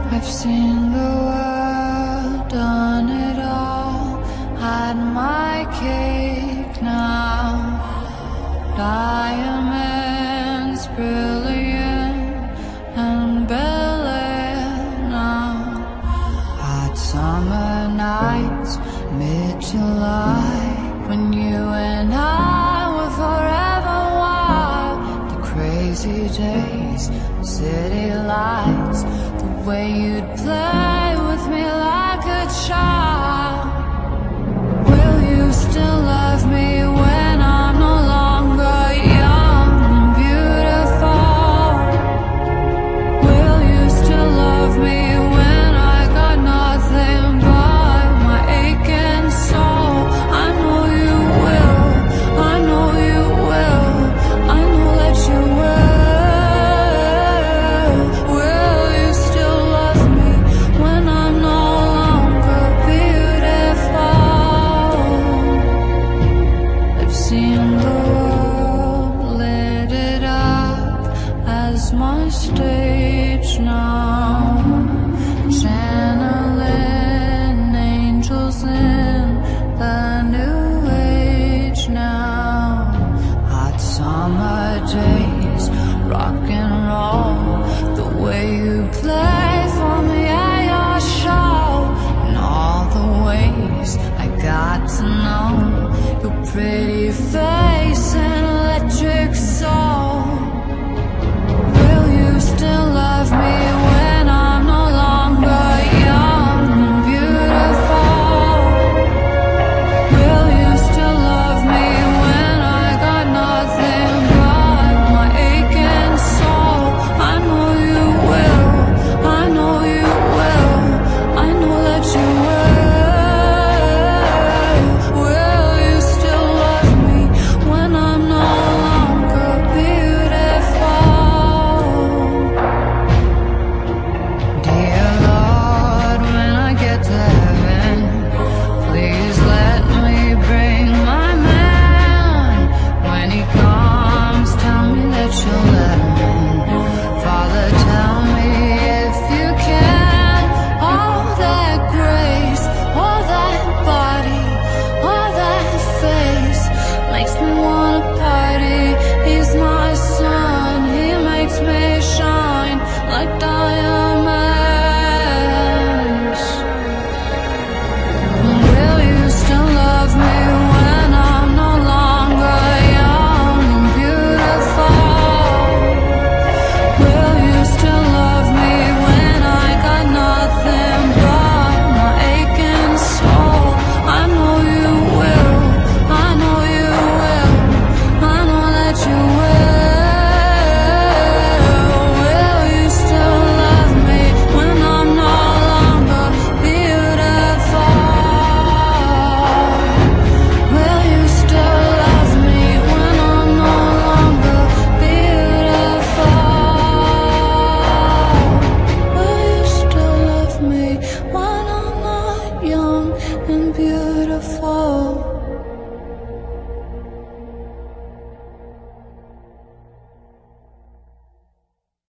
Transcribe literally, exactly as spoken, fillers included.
I've seen the world, done it all, had my cake now. Diamonds brilliant and Bel-Air now. Hot summer nights, mid-July, when you and I were forever wild. The crazy days, city lights, the way you'd play with me like a child. Will you still love me when I'm no longer young and beautiful? Will you still love me when I got nothing but my aching soul? I know you will, I know you will, I know that you will. Will you still love me when I'm no longer beautiful? I've seen the world, lit it up as my stage now. Channeling angels in the new age now. Hot summer days, rock and roll, the way you play for me at your show, and all the ways I got to know your pretty face.